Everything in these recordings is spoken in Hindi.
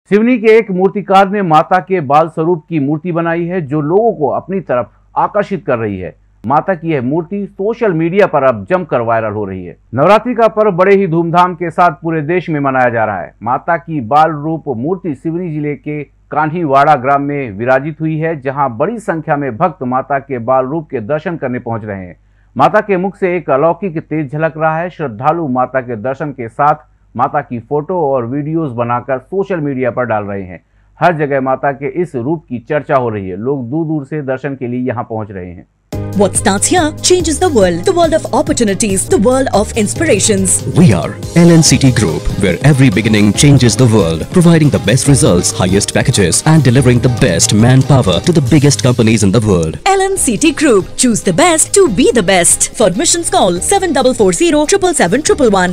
सिवनी के एक मूर्तिकार ने माता के बाल स्वरूप की मूर्ति बनाई है जो लोगों को अपनी तरफ आकर्षित कर रही है। माता की यह मूर्ति सोशल मीडिया पर अब जमकर वायरल हो रही है। नवरात्रि का पर्व बड़े ही धूमधाम के साथ पूरे देश में मनाया जा रहा है। माता की बाल रूप मूर्ति सिवनी जिले के कान्हीवाड़ा ग्राम में विराजित हुई है, जहां बड़ी संख्या में भक्त माता के बाल रूप के दर्शन करने पहुंच रहे हैं। माता के मुख से एक अलौकिक तेज झलक रहा है। श्रद्धालु माता के दर्शन के साथ माता की फोटो और वीडियोस बनाकर सोशल मीडिया पर डाल रहे हैं। हर जगह माता के इस रूप की चर्चा हो रही है। लोग दूर दूर से दर्शन के लिए यहाँ पहुँच रहे हैं। What starts here changes the world of opportunities, the world of inspirations. We are LNCT Group, where every beginning changes the world, providing the best results, highest packages and delivering the best manpower to the biggest companies in the world. LNCT Group, choose the best to be the best. For admissions call 7440 777 111.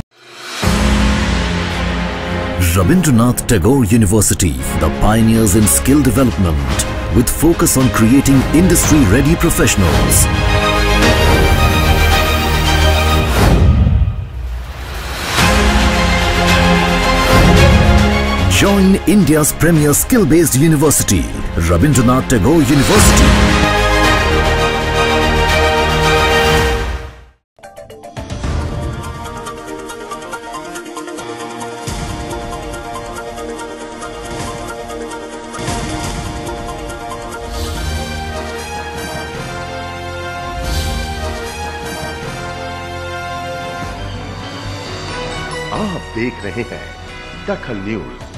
Rabindranath Tagore University, the pioneers in skill development, with focus on creating industry-ready professionals. Join India's premier skill-based university, Rabindranath Tagore University. आप देख रहे हैं दखल न्यूज।